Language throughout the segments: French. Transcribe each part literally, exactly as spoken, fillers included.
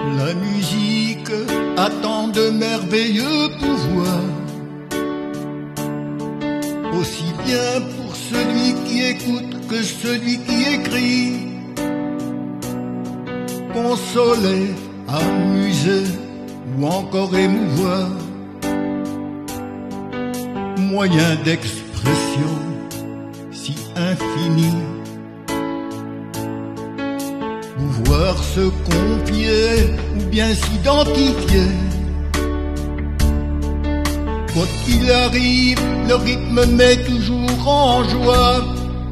La musique a tant de merveilleux pouvoirs, aussi bien pour celui qui écoute que celui qui écrit. Consoler, amuser ou encore émouvoir, moyen d'expression si infini. Pouvoir se confier ou bien s'identifier. Quoi qu'il arrive, le rythme met toujours en joie.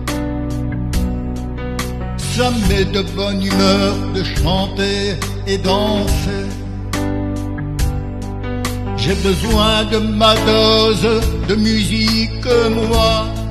Ça met de bonne humeur de chanter et danser. J'ai besoin de ma dose de musique, moi.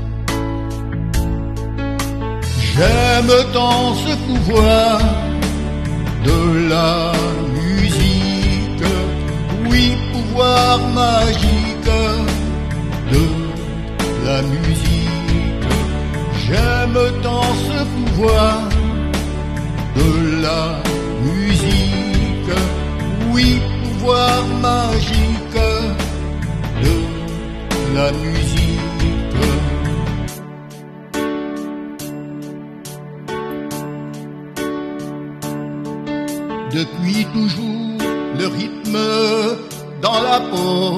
J'aime tant ce pouvoir de la musique, oui, pouvoir magique de la musique. J'aime tant ce pouvoir de la musique, oui, pouvoir magique de la musique. Depuis toujours, le rythme dans la peau,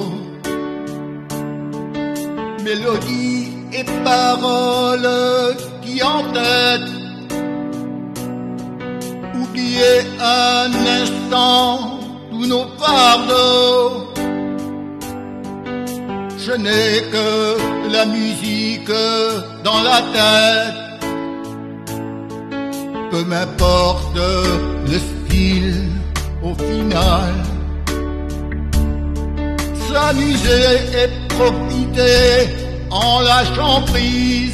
mélodie et paroles qui en tête. Oubliez un instant tous nos fardeaux. Je n'ai que la musique dans la tête. Peu m'importe le style au final. S'amuser et profiter en lâchant prise.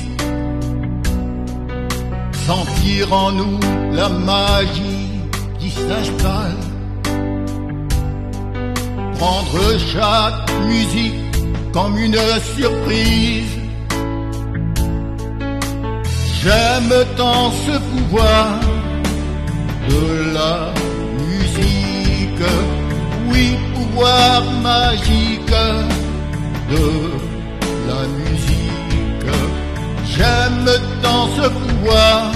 Sentir en nous la magie qui s'installe. Prendre chaque musique comme une surprise. J'aime tant ce pouvoir de la musique, oui, pouvoir magique de la musique. J'aime tant ce pouvoir